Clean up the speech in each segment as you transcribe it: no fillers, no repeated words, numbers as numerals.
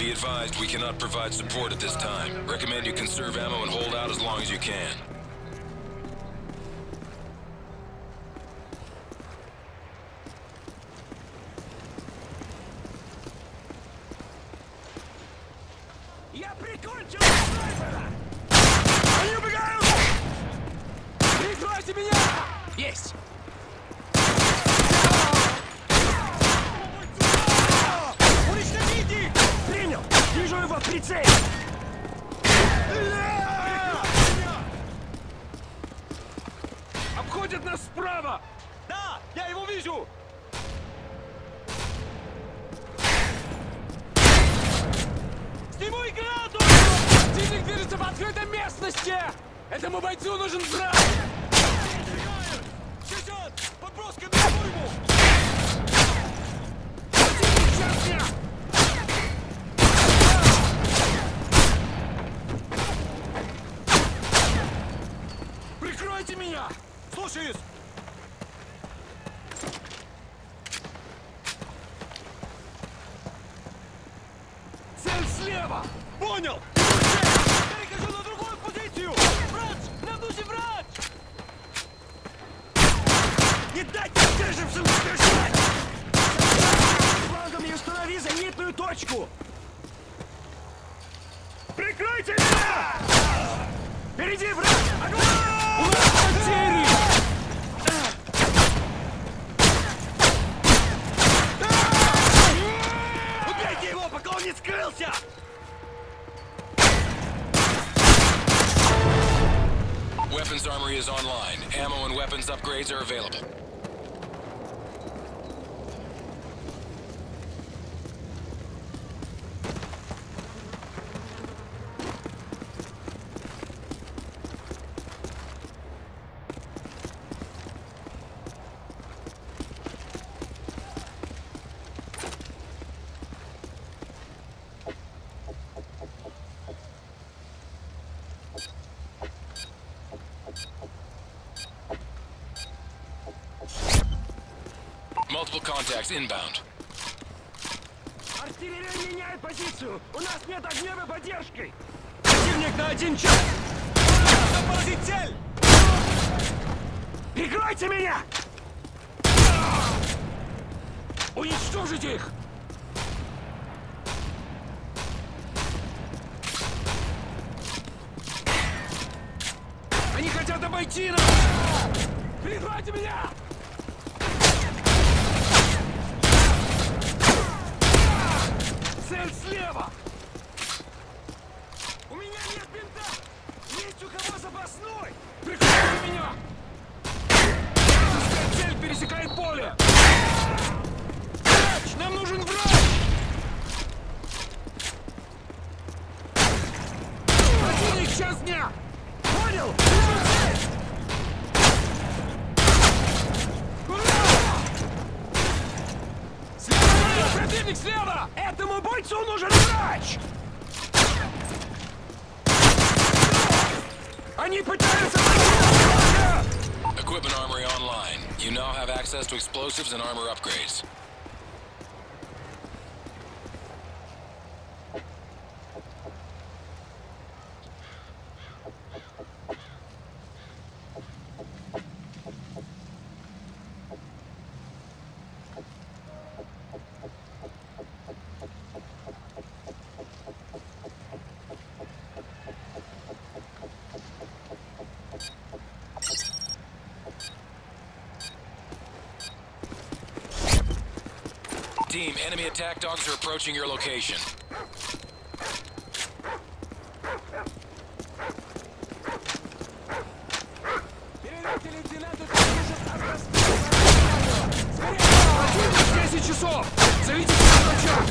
Be advised, we cannot provide support at this time. Recommend you conserve ammo and hold out as long as you can. Я прикончил снайпера! Они убегают! Прикройте меня! Есть! Уничтожите! Принял! Вижу его в прицеле! Обходят нас справа! Да! Я его вижу! Сниму гранату! Противник движется в открытой местности! Этому бойцу нужен брат! Сейчас! Подброска на ему! Противник сейчас меня! Прикройте меня! Слушаюсь! Цель слева! Понял! Перехожу на другую позицию! Врач! Нам нужен врач! Не дайте держимся бежать! Флангом и установи зенитную точку! Прикройте меня! Впереди враг! Огонь! У нас потери! Убейте его, пока он не скрылся! Weapons armory is online. Ammo and weapons upgrades are available. Multiple contacts inbound. Артиллерия меняет позицию! У нас нет огневой поддержки! Противник на 1 час! Запазить цель! Прикройте меня! Уничтожите их! Они хотят обойти нас! Прикройте меня! Цель слева! У меня нет бинта! Есть у кого запасной! Прикройте меня! Цель пересекает поле! Врач! Нам нужен врач! Противник час дня! Понял? Вижу цель! Слева! Противник слева! Этому бойцу нужен врач! Они пытаются... Equipment armory online. You now have access to explosives and armor upgrades. Team, enemy attack dogs are approaching your location. Противник 10 часов! Зовите врача!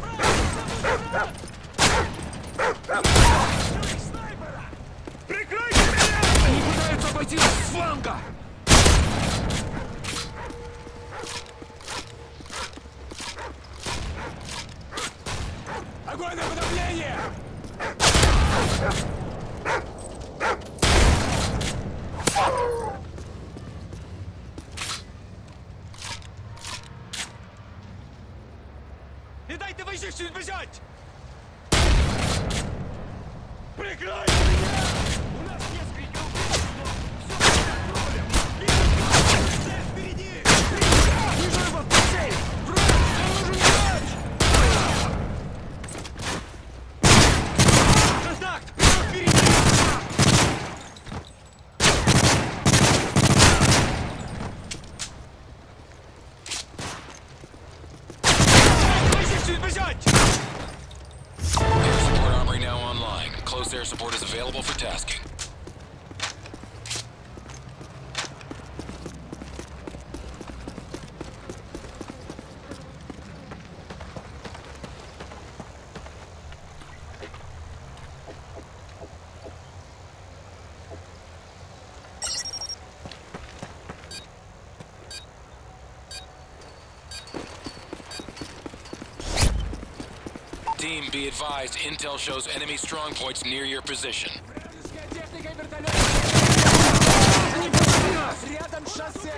Прикройте меня! Они пытаются обойти нас с фланга! support is available for tasking. Team, be advised, intel shows enemy strong points near your position. Вражеская техника и вертолет! Они позади нас! Рядом с шоссе!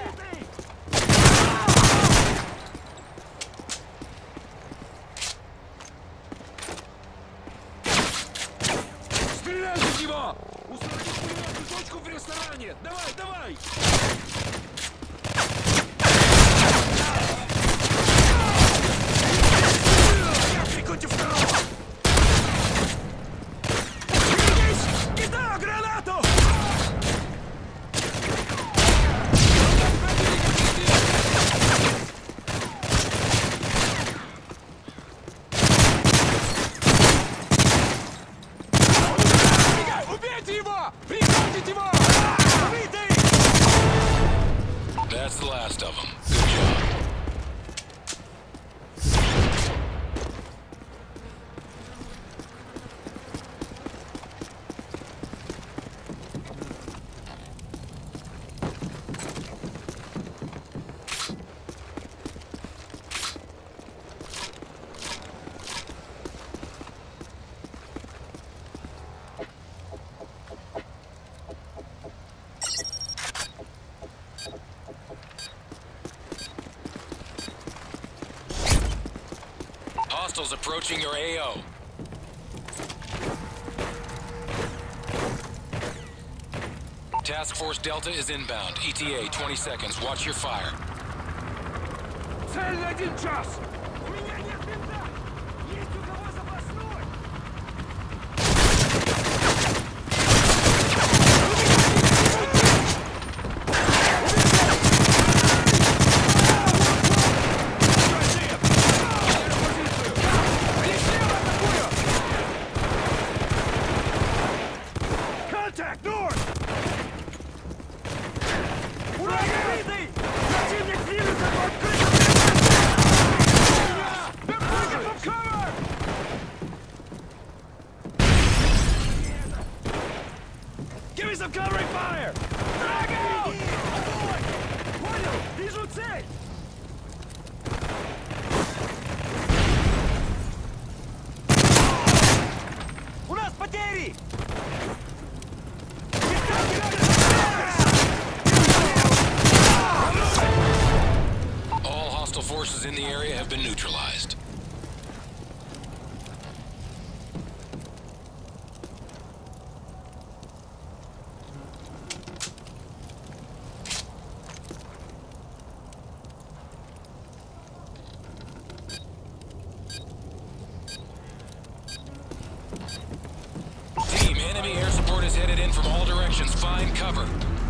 Стреляй в него! Установи пулеметную точку в ресторане! Давай, давай! Приконьте второго! Берегись! Кидаю гранату! Убейте его! Прикончите его! Убитый! That's the last of them. Good job. Hostiles approaching your AO. Task Force Delta is inbound. ETA 20 seconds. Watch your fire. Цель на 1 час! У меня нет винта! Есть у кого запасной! Contact north! Ура! Убитый! Противник движется по открытому! Cover! Give me some covering fire! Drag out! Понял! Вижу цель! У нас потери! All hostile forces in the area have been neutralized. Team, enemy air support is headed in from all directions. Find cover.